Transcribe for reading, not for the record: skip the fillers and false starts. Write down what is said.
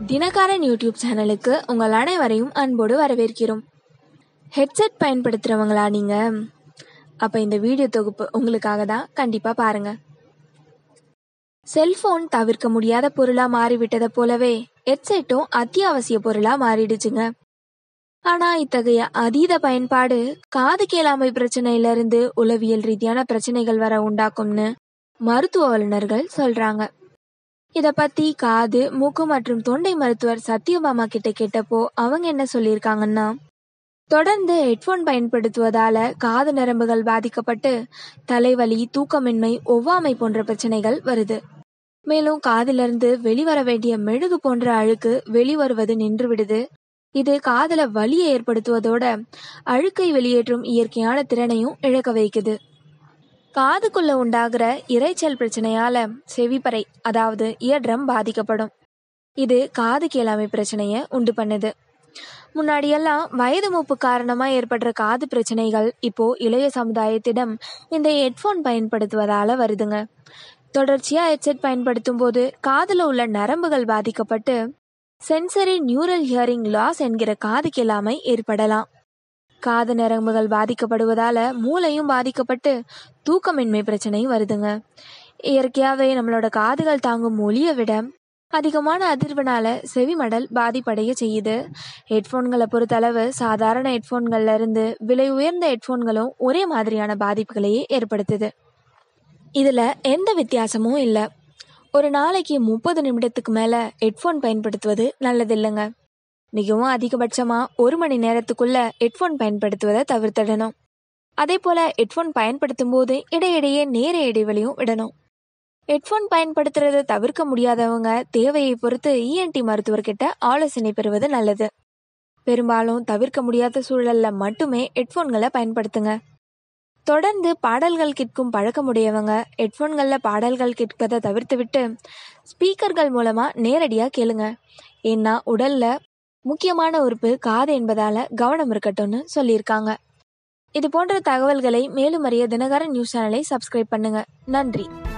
Dinakaran YouTube சேனலுக்கு உங்கள் அனைவரையும் அன்போடு வரவேற்கிறோம். ஹெட்செட் பயன்படுத்துகிறவங்களா நீங்கள்? அப்போ இந்த வீடியோ தொகுப்பு உங்களுக்காக தான், கண்டிப்பாக பாருங்கள். செல்ஃபோன் தவிர்க்க முடியாத பொருளாக மாறிவிட்டதை போலவே ஹெட்செட்டும் அத்தியாவசிய பொருளாக மாறிடுச்சுங்க. ஆனால் இத்தகைய அதீத பயன்பாடு காது கேளாமை பிரச்சனையிலிருந்து உளவியல் ரீதியான பிரச்சனைகள் வர உண்டாக்கும்னு மருத்துவ வல்லுநர்கள் சொல்கிறாங்க. இதை பற்றி காது, மூக்கு மற்றும் தொண்டை மருத்துவர் சத்யபாமா கிட்ட கேட்டப்போ அவங்க என்ன சொல்லியிருக்காங்கன்னா, தொடர்ந்து ஹெட்ஃபோன் பயன்படுத்துவதால காது நரம்புகள் பாதிக்கப்பட்டு தலைவலி, தூக்கமின்மை, ஒவ்வாமை போன்ற பிரச்சனைகள் வருது. மேலும் காதிலிருந்து வெளிவர வேண்டிய மெழுகு போன்ற அழுக்கு வெளிவருவது நின்று விடுது. இது காதல வலியை ஏற்படுத்துவதோட அழுக்கை வெளியேற்றும் இயற்கையான திறனையும் இழக்க வைக்குது. காதுக்குள்ள உண்டாகிற இரைச்சல் பிரச்சனையால செவிப்பறை, அதாவது இயர்ட்ரம் பாதிக்கப்படும். இது காது கேளாமை பிரச்சனையை உண்டு பண்ணுது. முன்னாடியெல்லாம் வயது மூப்பு காரணமா ஏற்படுற காது பிரச்சனைகள் இப்போ இளைய சமுதாயத்திடம் இந்த ஹெட்ஃபோன் பயன்படுத்துவதால வருதுங்க. தொடர்ச்சியா ஹெட்செட் பயன்படுத்தும் போது காதுல உள்ள நரம்புகள் பாதிக்கப்பட்டு சென்சரி நியூரல் ஹியரிங் லாஸ் என்கிற காது கேளாமை ஏற்படலாம். காது நரம்புகள் பாதிக்கப்படுவதால மூளையும் பாதிக்கப்பட்டு தூக்கமின்மை பிரச்சனை வருதுங்க. இயற்கையாகவே நம்மளோட காதுகள் தாங்கும் ஒலியை விட அதிகமான அதிர்வுனால செவிமடல் பாதிப்படைய செய்யுது. ஹெட்ஃபோன்களை பொறுத்தளவு சாதாரண ஹெட்ஃபோன்கள்ல இருந்து விலை உயர்ந்த ஹெட்ஃபோன்களும் ஒரே மாதிரியான பாதிப்புகளையே ஏற்படுத்துது. இதில் எந்த வித்தியாசமும் இல்லை. ஒரு நாளைக்கு 30 நிமிடத்துக்கு மேலே ஹெட்ஃபோன் பயன்படுத்துவது நல்லதில்லைங்க. மிகவும் அதிகபட்சமாக 1 மணி நேரத்துக்குள்ள ஹெட்ஃபோன் பயன்படுத்துவதை தவிர்த்திடணும். அதே போல் ஹெட்ஃபோன் பயன்படுத்தும் போது இடையிடையே நேர இடைவெளியும் விடணும். ஹெட்ஃபோன் பயன்படுத்துறதை தவிர்க்க முடியாதவங்க தேவையை பொறுத்து இஎன்டி மருத்துவர்கிட்ட ஆலோசனை பெறுவது நல்லது. பெரும்பாலும் தவிர்க்க முடியாத சூழல்ல மட்டுமே ஹெட்ஃபோன்களை பயன்படுத்துங்க. தொடர்ந்து பாடல்கள் கேட்கும் பழக்கமுடையவங்க ஹெட்ஃபோன்களில் பாடல்கள் கேட்பதை தவிர்த்து விட்டு ஸ்பீக்கர்கள் மூலமாக நேரடியாக கேளுங்க. ஏன்னா உடல்ல முக்கியமான உறுப்பு காது என்பதால கவனம் இருக்கட்டும்னு சொல்லியிருக்காங்க. இது போன்ற தகவல்களை மேலும் அறிய தினகரன் நியூஸ் சேனலை சப்ஸ்கிரைப் பண்ணுங்க. நன்றி.